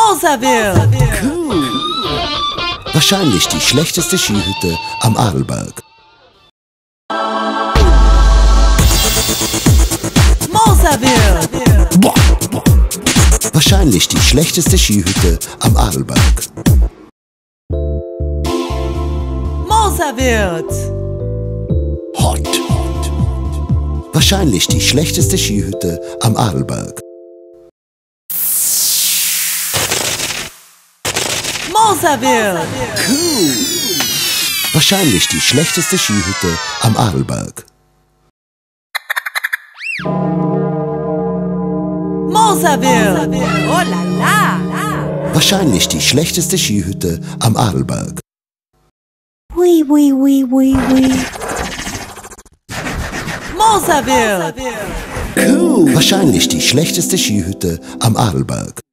Mauserwirt. Cool. Wahrscheinlich die schlechteste Skihütte am Arlberg. Mauserwirt. Boah. Wahrscheinlich die schlechteste Skihütte am Arlberg. Mauserwirt. Hot. Wahrscheinlich die schlechteste Skihütte am Arlberg. Mauserwirt. Cool. Wahrscheinlich die schlechteste Skihütte am Arlberg. Mauserwirt. Oh la la. Wahrscheinlich die schlechteste Skihütte am Arlberg. Oui, oui, oui, oui, oui. Mauserwirt. Cool. Wahrscheinlich die schlechteste Skihütte am Arlberg.